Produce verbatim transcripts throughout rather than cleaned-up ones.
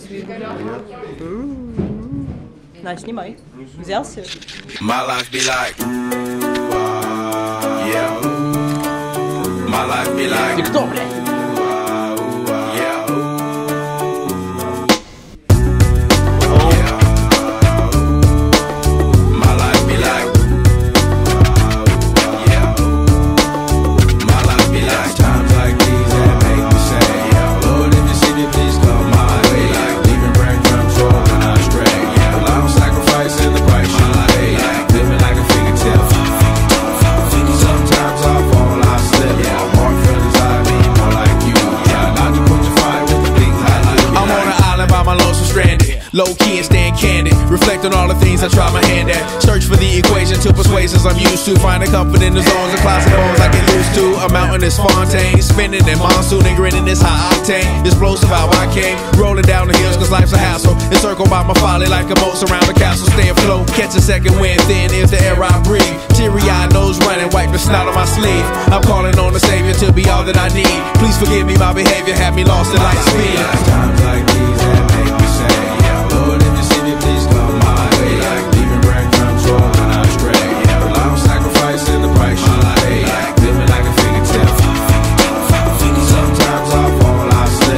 Не, снимай. Взялся? My life be like, yeah. My life be like. Ты кто, блядь? Low key and staying candid. Reflect on all the things I try my hand at. Search for the equation to persuasions I'm used to. Finding comfort in the zones and classic bones I get used to. A mountain is Fontaine, spinning in monsoon and grinning this high octane. Explosive how I came, rolling down the hills cause life's a hassle. Encircled by my folly like a moat around the castle. Stay afloat, catch a second wind thin is the air I breathe. Teary-eyed nose running, wipe the snot on my sleeve. I'm calling on the savior to be all that I need. Please forgive me, my behavior had me lost in light speed. Times like these that make me say, Lord, if you see me, please come my way. Like leaving breadcrumbs rolling astray. Yeah, well, I'm sacrificing the price you pay. Like living like a fingertip. Sometimes I fall, I slip.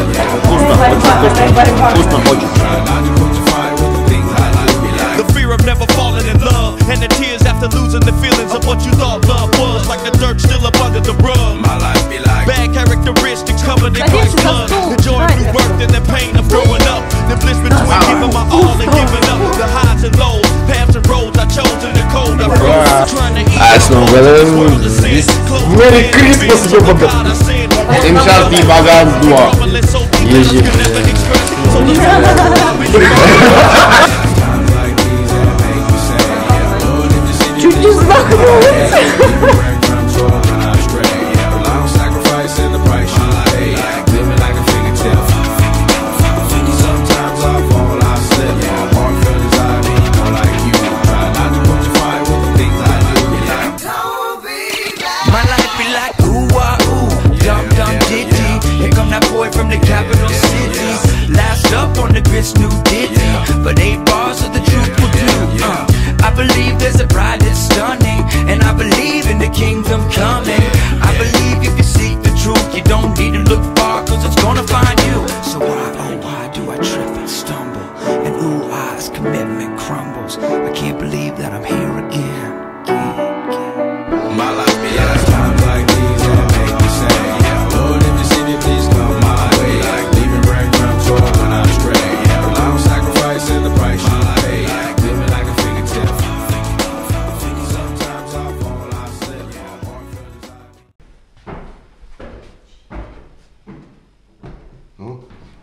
The fear of never falling in love, and the tears after losing the feelings of what you thought love was. Like the dirt still up under the rug. My life be like bad characteristics covered in Christ's blood. The joy through birth and the pain of growing up. The bliss between giving my all and giving up. The highs and lows, paths and roads I chose in the cold. I froze trying to eat. А снова Merry Christmas, ёбаный. Им сейчас не богат два. Езжи. Чуть не знакомился. From the capital city, last up on the grits, new ditty, but eight bars of the truth will do. Uh, I believe there's a bride that's stunning, and I believe in the kingdom coming. I believe if you seek the truth, you don't need to look far, cause it's gonna find you. So why, oh why do I trip and stumble, and ooh, eyes commitment crumbles. I can't believe that I'm here again. My life be like times like these that make me say, yeah, Lord, if you see me, please come my way. Like leaving breadcrumbs rolling astray. Yeah, well, I'm sacrificing the price you pay. Like living like a fingertip. Sometimes I fall, I slip. Yeah, more Ну?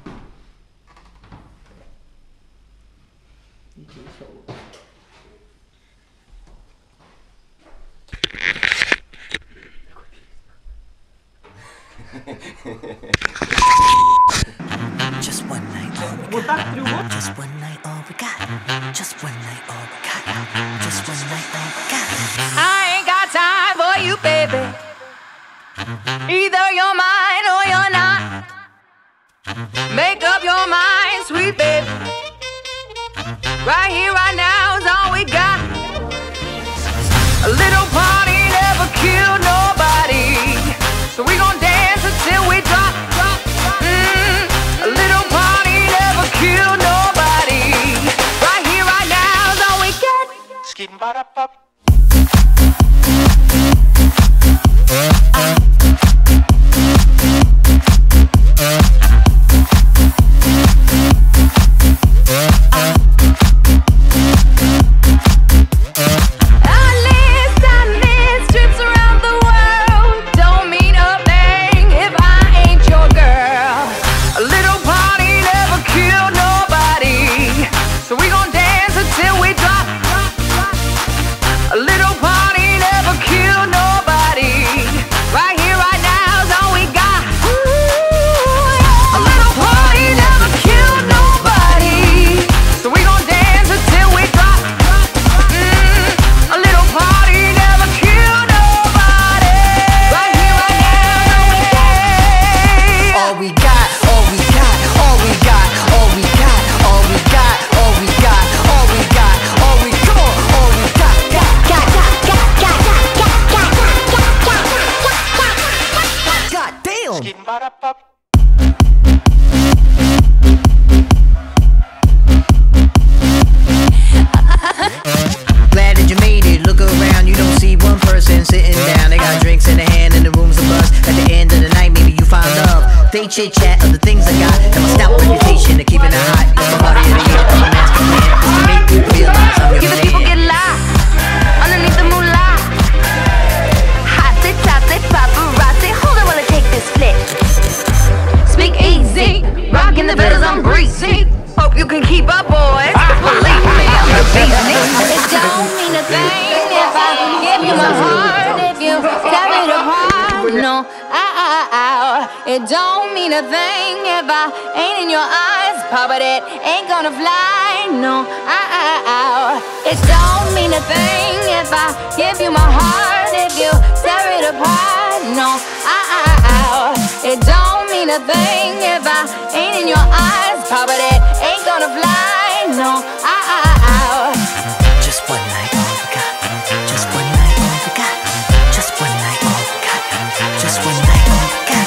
Just one night, all we got. Just one night, all we got. Just one night, all we got. Just one night, all we got. I ain't got time for you, baby. Either you're mine or you're not. Make up your mind, sweet baby. Right here, right now is all we got. A little party never killed nobody, so we gon' dance until we drop, drop, drop. Mm, a little party never killed nobody. Right here, right now is all we got. Skidding ba da ba. chit chat of the things I got, and my stout reputation of keeping it hot. It's the party of the year, and my master plan is to make you realize I'm your Giving man. people get live underneath the moonlight. Hot sit top, sit paparazzi. Hold on while I take this flick. Speak easy, rocking the fellas, I'm breezy. Hope you can keep up, boys. Believe me, I'm the business. It don't mean a thing if I give you my heart, if you tear it apart. No, ow, ow, ow. It don't mean a thing if I ain't in your eyes, Papa, that ain't gonna fly. No, ow, ow, ow. It don't mean a thing if I give you my heart, if you tear it apart. No, ow, ow, ow. It don't mean a thing if I ain't in your eyes, Papa, that ain't gonna fly. No, ow, ow, ow. Just one night, all we got. Just one night, all we got. Just one night, all we got. Just one night, all we got.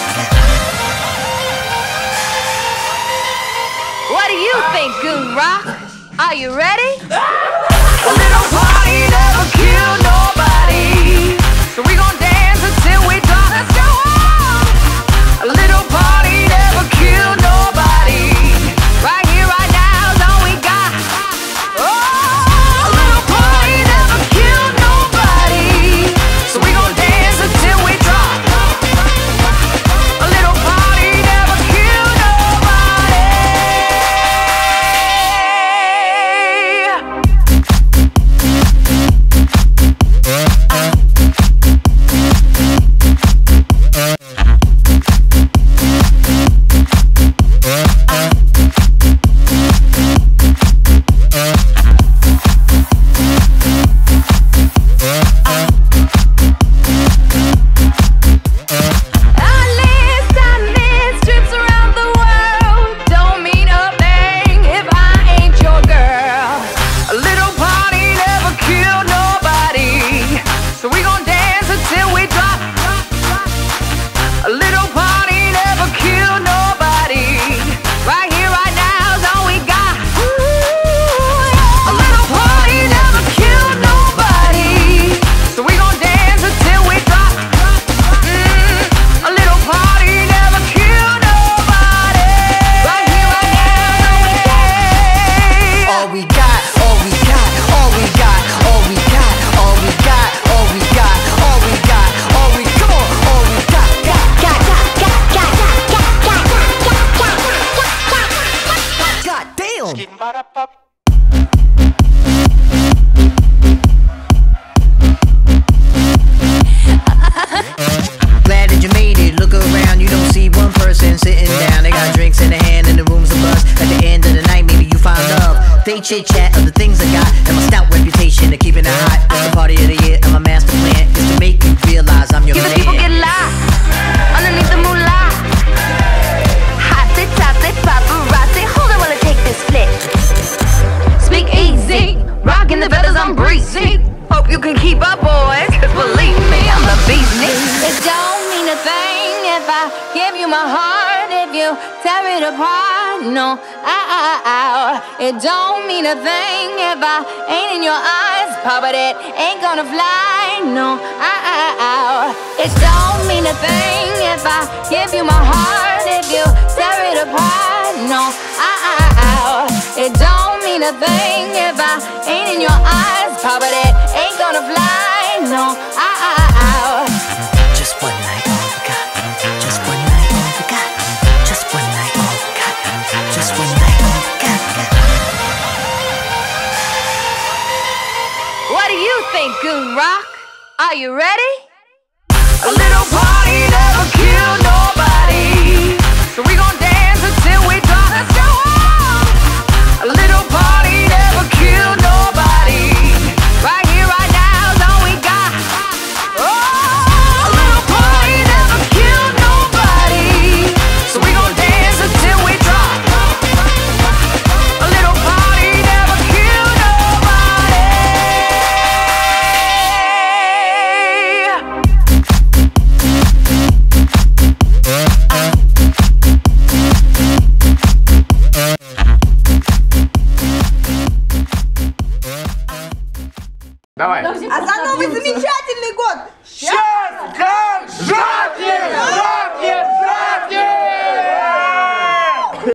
What do you think, Goon Rock? Are you ready? A little party never killed nobody, so we gon' dance until we drop. Let's go on. A little party never killed nobody. Right here, right now is all we got. Oh, a little party never killed nobody, so we gon' dance until we drop. A little party never killed nobody. Glad that you made it. Look around, you don't see one person sitting down. They got drinks in their hand and the room's a buzz. At the end of the night, maybe you find love. They chit chat of the things I got, and my stout reputation of keeping it hot. It's the party of the year, and my master plan is to make you realize I'm your Giving man. people get live underneath the moonlight. Hot sit top, sit paparazzi. Hold on while I take this flick. Speak easy, rocking the feathers, I'm breezy. Hope you can keep up, boys, cause believe me, I'm the business. It don't mean a thing if I give you my heart, if you tear it apart. No, ow, ow, ow. It don't mean a thing if I ain't in your eyes, Papa, that ain't gonna fly. No, ow, ow, ow. It don't mean a thing if I give you my heart, if you tear it apart. No, ow, ow, ow. It don't mean a thing if I ain't in your eyes, Papa, that ain't gonna fly. No, ow, ow, ow. Just one night, all we got. Just one night, all we got. Just one night, all we got. Just one night, all we got. What do you think, Goon Rock? Are you ready? A little party never killed nobody, so we gon' dance until we drop. Let's go on. A little party never killed nobody. Right here, right now is all we got. Oh, a little party never killed nobody, so we gon' dance until we drop. A little party never killed nobody. Давай. А за новый замечательный